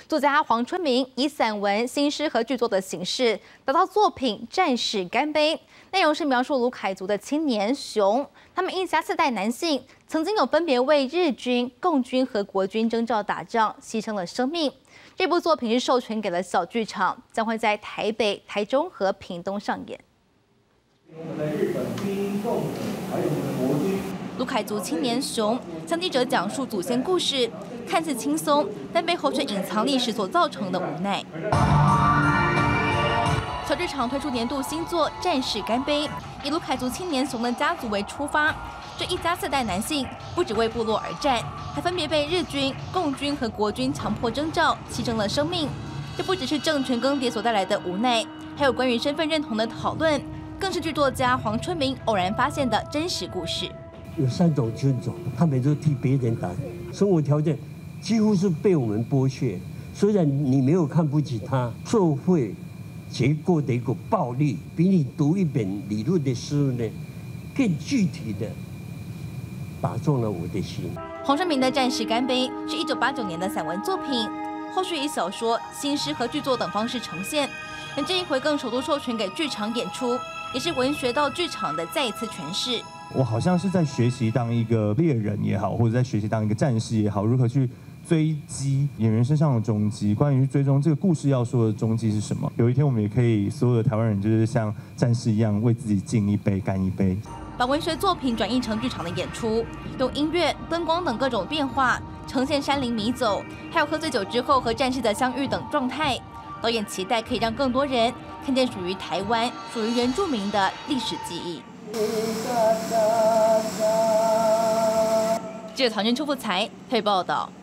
作家黄春明以散文、新诗和剧作的形式打造作品《战士干杯》，内容是描述卢凯族的青年熊，他们一家4代男性曾经有分别为日军、共军和国军征召打仗，牺牲了生命。这部作品是授权给了小剧场，将会在台北、台中和屏东上演。 我们的日本军、共军，还有我们的国军。 卢凯族青年熊向记者讲述祖先故事，看似轻松，但背后却隐藏历史所造成的无奈。小剧场推出年度新作《战士干杯》，以卢凯族青年熊的家族为出发，这一家4代男性不只为部落而战，还分别被日军、共军和国军强迫征召，牺牲了生命。这不只是政权更迭所带来的无奈，还有关于身份认同的讨论，更是剧作家黄春明偶然发现的真实故事。 有3种军种，他们都替别人打，生活条件几乎是被我们剥削。虽然你没有看不起他，社会结构的一个暴力，比你读一本理论的书呢，更具体的打中了我的心。 黄春明的《战士干杯》是1989年的散文作品，后续以小说、新诗和剧作等方式呈现，但这一回更首度授权给剧场演出，也是文学到剧场的再一次诠释。 我好像是在学习当一个猎人也好，或者在学习当一个战士也好，如何去追击演员身上的踪迹，关于追踪这个故事要说的踪迹是什么。有一天我们也可以所有的台湾人就是像战士一样，为自己敬一杯干一杯， 把文学作品转译成剧场的演出，用音乐、灯光等各种变化呈现山林迷走，还有喝醉酒之后和战士的相遇等状态。导演期待可以让更多人看见属于台湾、属于原住民的历史记忆。记者曹俊秋富才台北报道。